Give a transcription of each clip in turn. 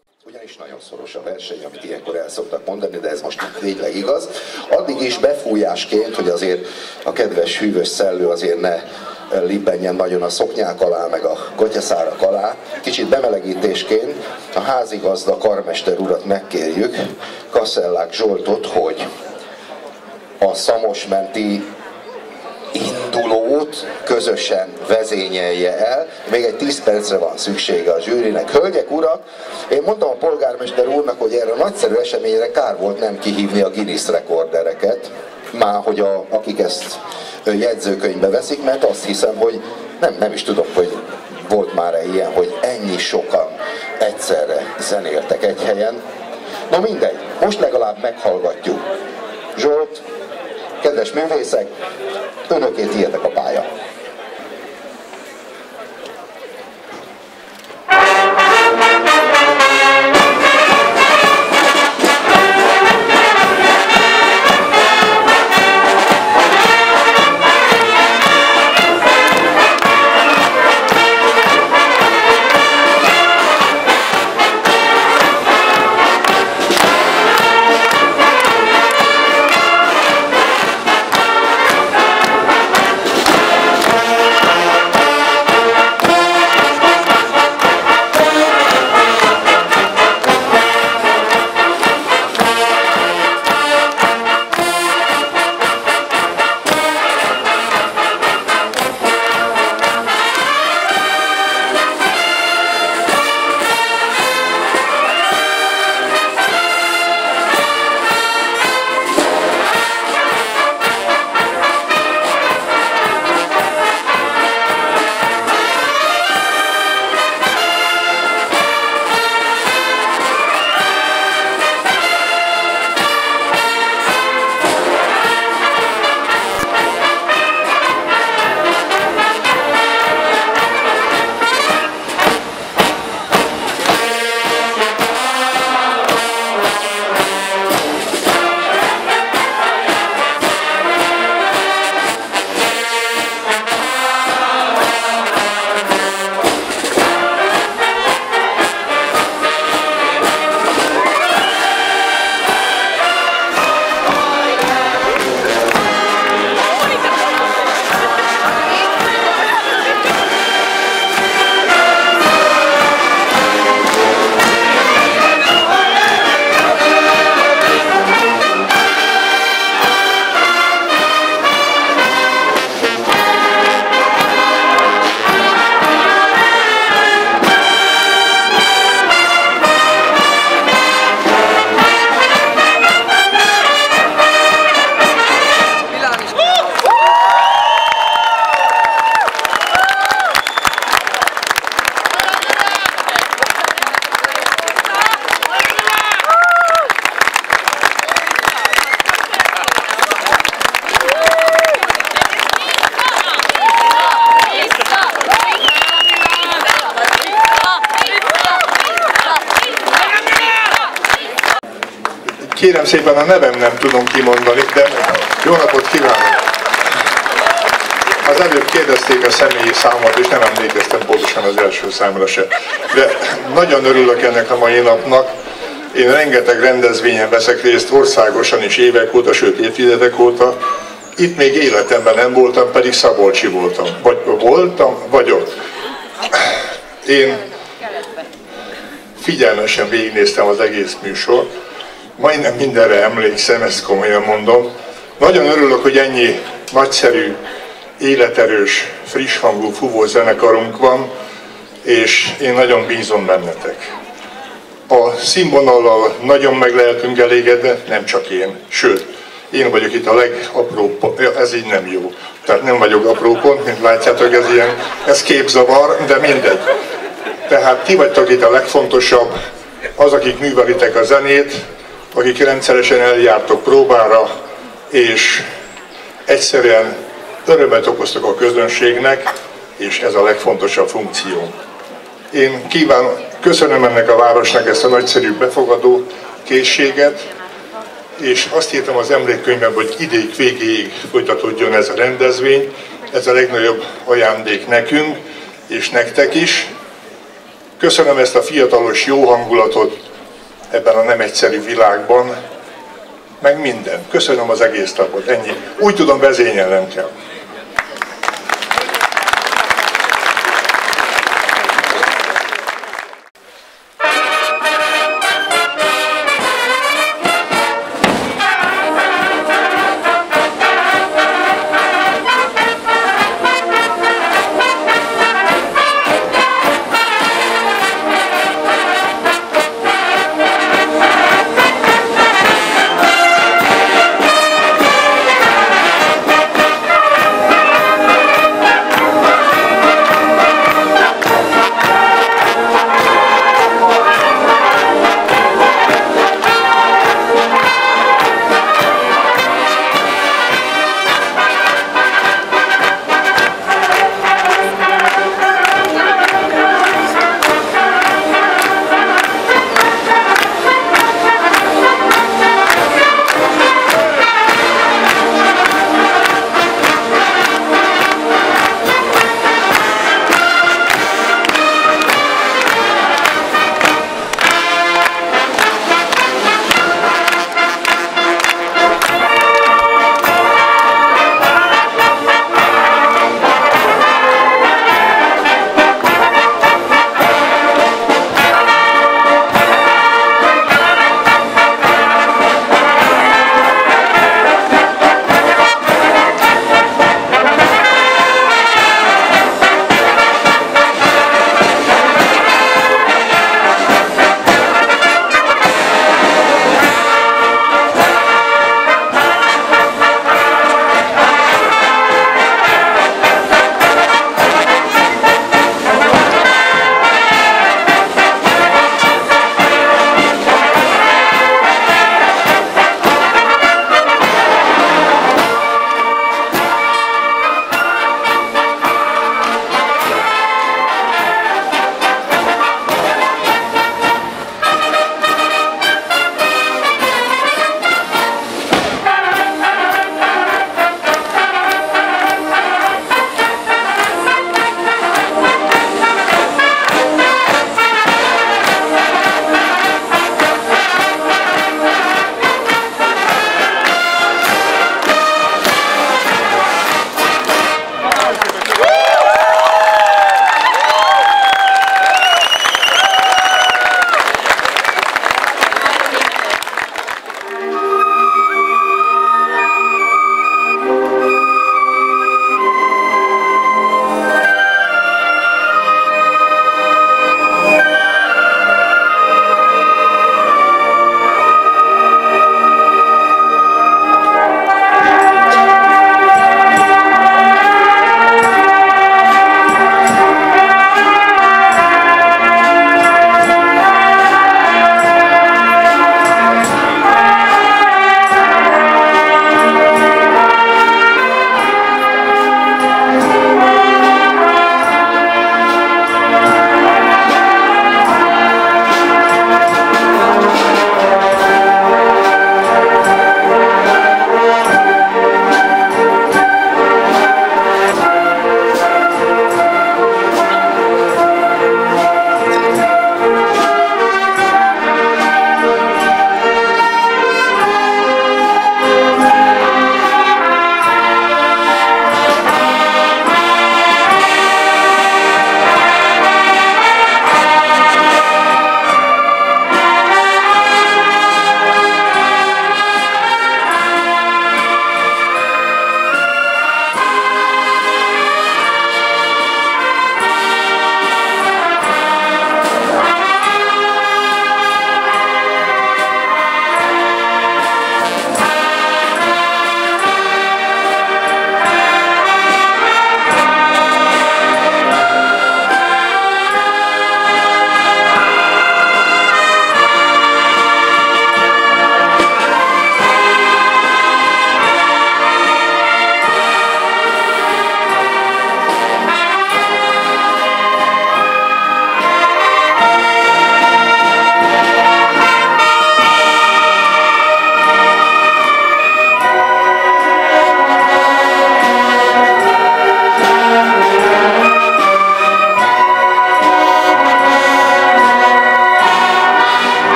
Ugyanis nagyon szoros a verseny, amit ilyenkor el szoktak mondani, de ez most tényleg igaz. Addig is befújásként, hogy azért a kedves hűvös szellő azért ne libbenjen nagyon a szoknyák alá, meg a gotyaszárak alá. Kicsit bemelegítésként a házigazda karmester urat megkérjük, Kasszellák Zsoltot, hogy a szamosmenti indulót közösen vezényelje el. Még egy 10 percre van szüksége a zsűrinek. Hölgyek, urak, én mondtam a polgármester úrnak, hogy erre a nagyszerű eseményre kár volt nem kihívni a Guinness rekordereket, már hogy akik ezt jegyzőkönyvbe veszik, mert azt hiszem, hogy nem is tudom, hogy volt már ilyen, hogy ennyi sokan egyszerre zenéltek egy helyen. Na mindegy, most legalább meghallgatjuk. Zsolt, kedves művészek, önöké tiédek a pálya. Kérem szépen, a nevem nem tudom kimondani, de jó napot kívánok! Az előbb kérdezték a személyi számomat, és nem emlékeztem pontosan az első számra se. De nagyon örülök ennek a mai napnak. Én rengeteg rendezvényen veszek részt országosan is évek óta, sőt évtizedek óta. Itt még életemben nem voltam, pedig szabolcsi voltam. Vagyok. Én figyelmesen végignéztem az egész műsort. Majdnem mindenre emlékszem, ezt komolyan mondom. Nagyon örülök, hogy ennyi nagyszerű, életerős, friss hangú fúvó zenekarunk van, és én nagyon bízom bennetek. A színvonallal nagyon meg lehetünk elégedve, nem csak én, sőt, én vagyok itt a legapróbb, ez így nem jó. Tehát nem vagyok apró pont, mint látjátok, ez képzavar, de mindegy. Tehát ti vagytok itt a legfontosabb, az, akik művelitek a zenét, akik rendszeresen eljártok próbára, és egyszerűen örömet okoztak a közönségnek, és ez a legfontosabb funkció. Én köszönöm ennek a városnak ezt a nagyszerű befogadó készséget, és azt írtam az emlékkönyvben, hogy idéig végéig folytatódjon ez a rendezvény. Ez a legnagyobb ajándék nekünk, és nektek is. Köszönöm ezt a fiatalos jó hangulatot ebben a nem egyszerű világban, meg minden. Köszönöm az egész napot, ennyi. Úgy tudom, vezényelnem kell.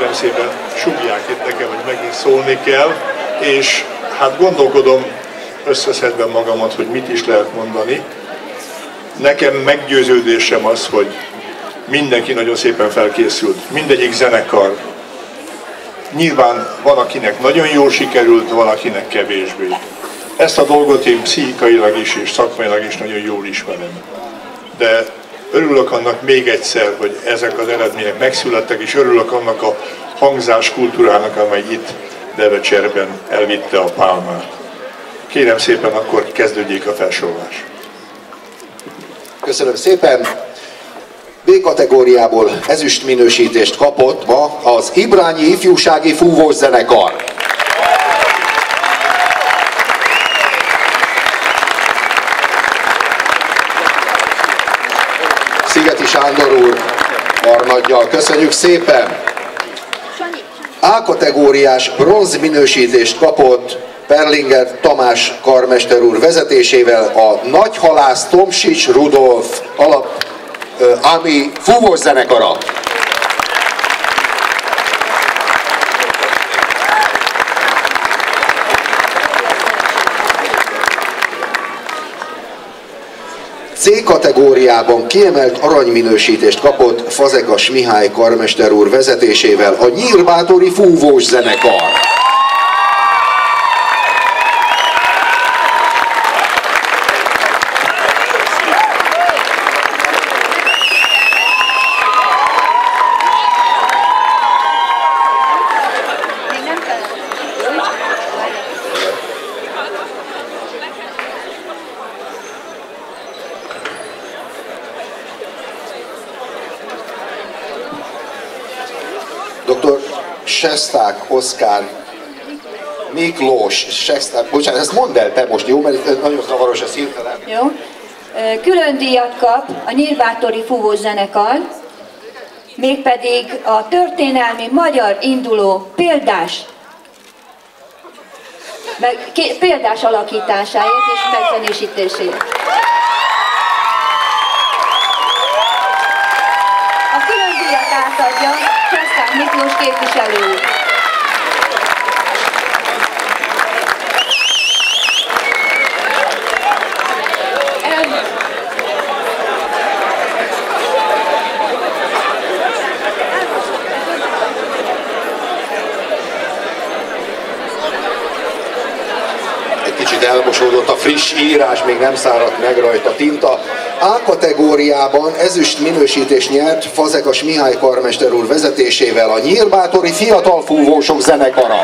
kérem szépen, súgják itt nekem, hogy megint szólni kell, és hát gondolkodom összeszedve magamat, hogy mit is lehet mondani. Nekem meggyőződésem az, hogy mindenki nagyon szépen felkészült, mindegyik zenekar. Nyilván van, akinek nagyon jól sikerült, van, akinek kevésbé. Ezt a dolgot én pszichikailag is és szakmailag is nagyon jól ismerem. De örülök annak még egyszer, hogy ezek az eredmények megszülettek, és örülök annak a hangzás kultúrának, amely itt Devecserben elvitte a pálmát. Kérem szépen, akkor kezdődjék a felsorolás. Köszönöm szépen! B kategóriából ezüst minősítést kapott ma az Ibrányi Ifjúsági Fúvós Zenekar. Szigeti Sándor úr karnaggyal. Köszönjük szépen! A kategóriás bronz minősítést kapott Perlinger Tamás karmester úr vezetésével a Nagyhalász Tomsics Rudolf Ami fúvós zenekara. C kategóriában kiemelt aranyminősítést kapott Fazekas Mihály karmester úr vezetésével a Nyírbátori Fúvós Zenekar. Dr. Sesták Oszkár Miklós, bocsánat, ezt mondd el te most, jó? Mert nagyon zavaros, ez hirtelen. Jó. Külön díjat kap a Nyírbátori Fúvós Zenekar, mégpedig a történelmi magyar induló példás alakításáért és megzenésítéséért. A külön díjat átadja Sesták Miklós képviselő. Elmosódott a friss írás, még nem száradt meg rajta tinta. A kategóriában ezüst minősítést nyert Fazekas Mihály karmester úr vezetésével a Nyírbátori Fiatal Fúvósok Zenekara.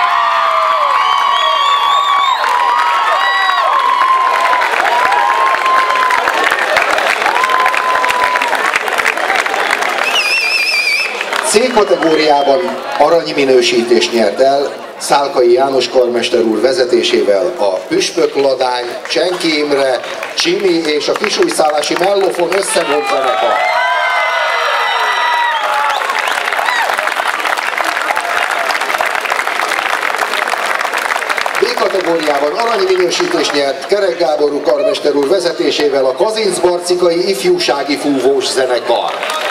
C kategóriában aranyminősítést nyert el Szálkai János karmester úr vezetésével a Püspökladány, Csenki Imre, Csimi és a Kisújszállási Mellofon összevont zenekar. B kategóriában aranyminősítést nyert Kerek Gábor karmester úr vezetésével a Kazincbarcikai Ifjúsági Fúvós Zenekar.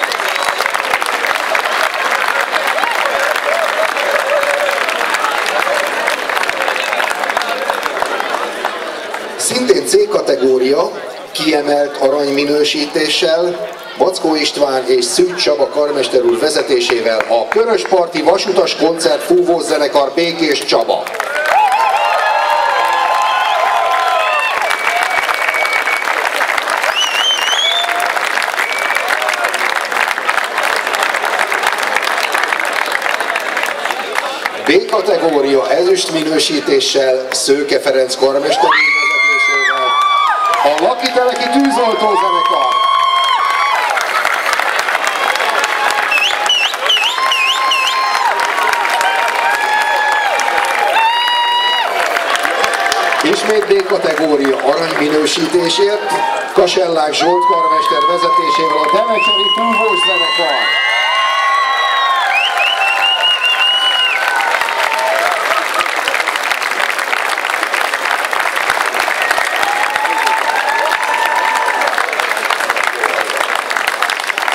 Szintén C kategória, kiemelt aranyminősítéssel Backó István és Szűcs Csaba karmester úr vezetésével a Körösparti Vasutas Koncert Fúvós Zenekar Békés Csaba. B kategória ezüst minősítéssel Szőke Ferenc karmester úr vezetésével a Lakiteleki Tűzoltó Zenekar. Ismét B kategória aranyminősítésért Kasellák Zsolt karmester vezetésével a Demecseri Fúvós Zenekar.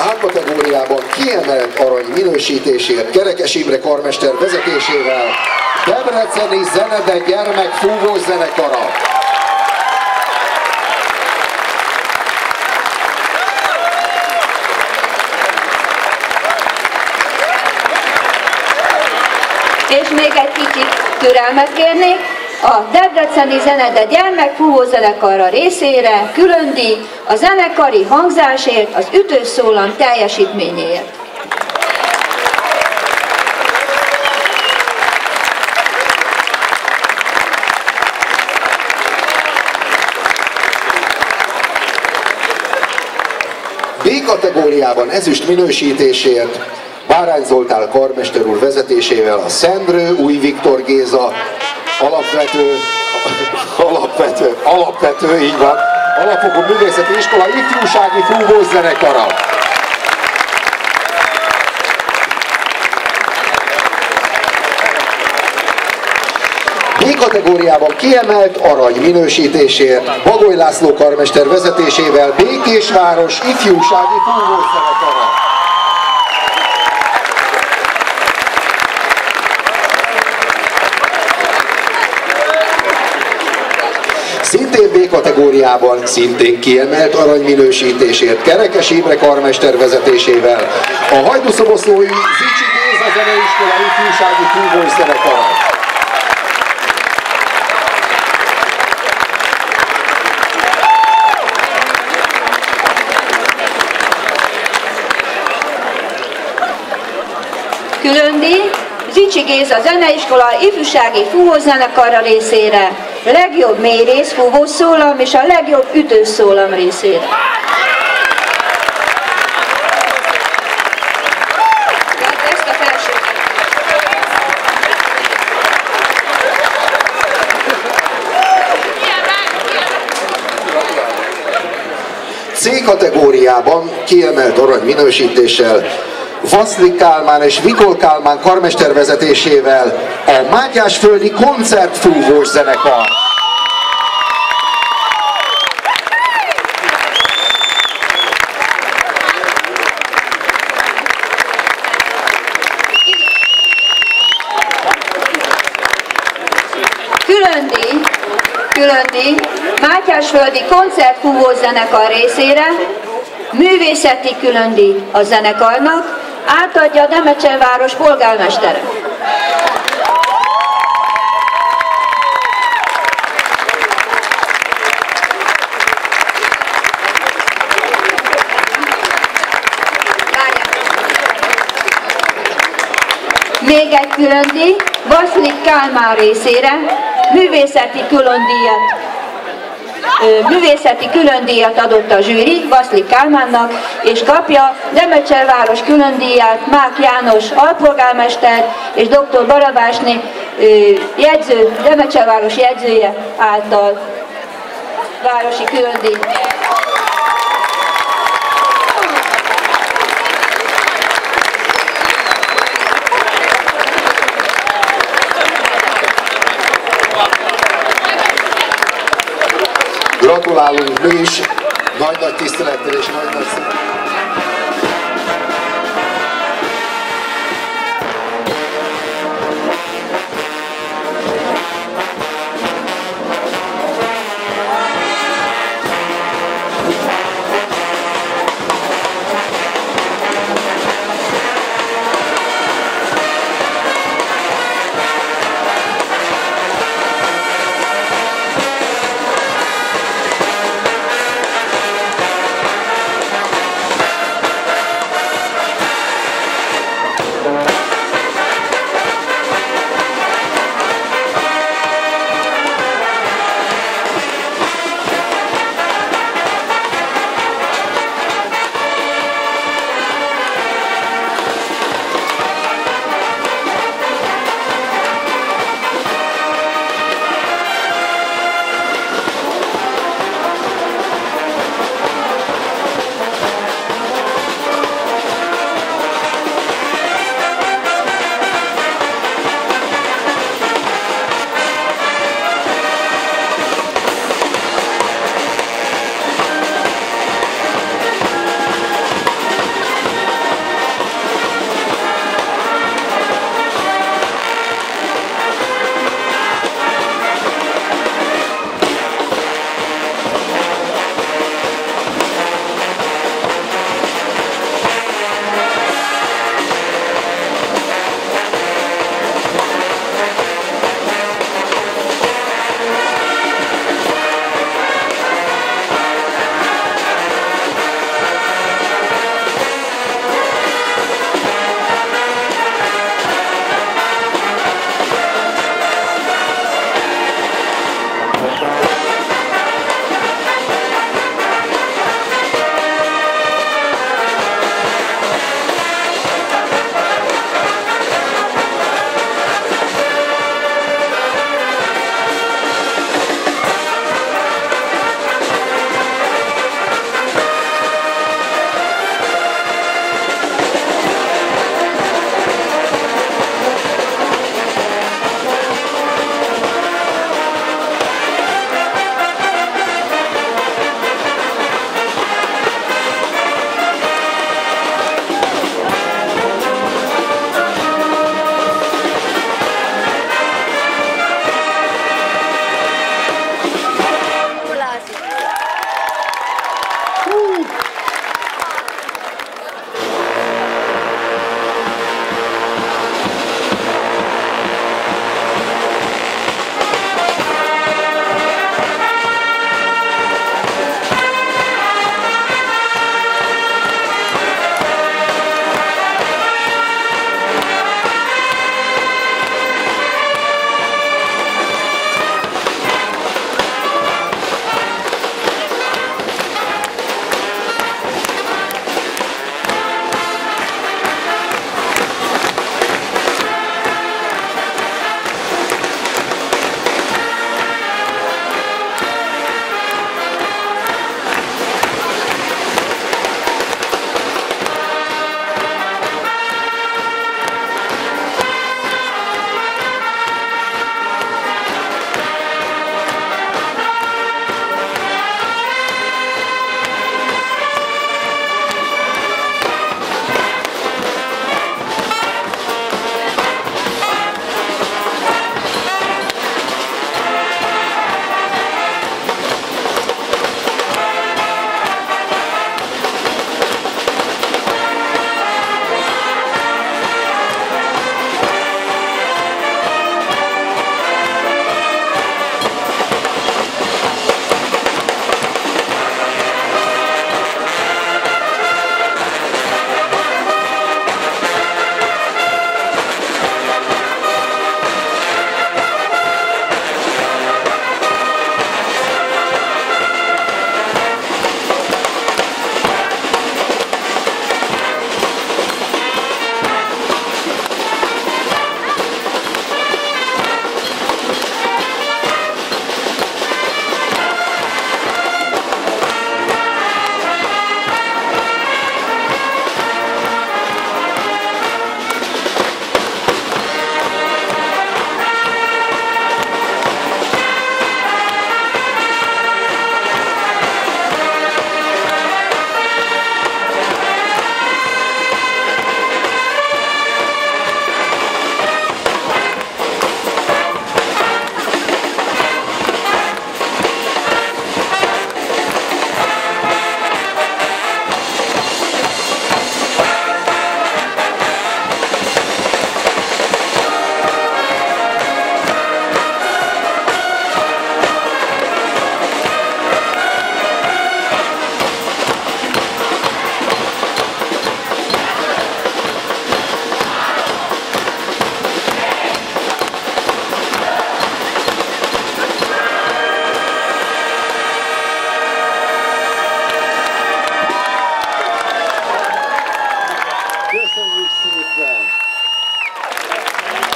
A kategóriában kiemelt arany minősítésért Kerekes Imre karmester vezetésével Debreceni Zenede gyermekfúvós zenekara. És még egy kicsit türelmet kérnék, a Debreceni Zenede gyermekfúvó zenekarra részére külön díj a zenekari hangzásért, az ütőszólam teljesítményéért. B kategóriában ezüst minősítésért Bárány Zoltán karmester úr vezetésével a Szendrő Új Viktor Géza alapvető, így van, Alapfokú Művészeti Iskola ifjúsági fúvós zenekara. B kategóriában kiemelt arany minősítésért Bagoly László karmester vezetésével Békésváros ifjúsági fúvós zenekara. Szintén B kategóriában, szintén kiemelt aranyminősítésért Kerekes Imre karmester vezetésével a Hajdúszoboszlói Zichy Géza Zeneiskola ifjúsági fúvós zenekara. Külön díj Zichy Géza Zeneiskola ifjúsági fúvós zenekarra részére, a legjobb mélyrész fúvós szólam és a legjobb ütős szólam részére. C kategóriában kiemelt arany minősítéssel Vaszlik Kálmán és Vikol Kálmán karmester vezetésével a Mátyásföldi koncertfúvós zenekar. Külön díj Mátyásföldi koncertfúvós zenekar részére, művészeti külön díj a zenekarnak, átadja Demecsenváros polgármestere. Még egy külön díj Vaszlik Kálmán részére, művészeti külön díjat adott a zsűri Vaszlik Kálmánnak, és kapja Demecsenváros külön díját Mák János alpolgármester és dr. Barabásné Demecsenváros jegyzője által városi külön díj. Gratulálunk mi is, nagy-nagy tisztelettel és nagy-nagy szépen.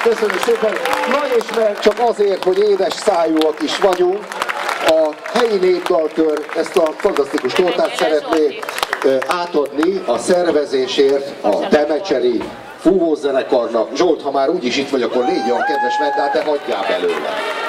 Köszönjük szépen! Na és mert csak azért, hogy édes szájúak is vagyunk, a helyi népdalkör ezt a fantasztikus tortát szeretné átadni a szervezésért a Demecseri fúvózenekarnak. Zsolt, ha már úgyis itt vagy, akkor légy olyan kedves, mert de hagyjál belőle.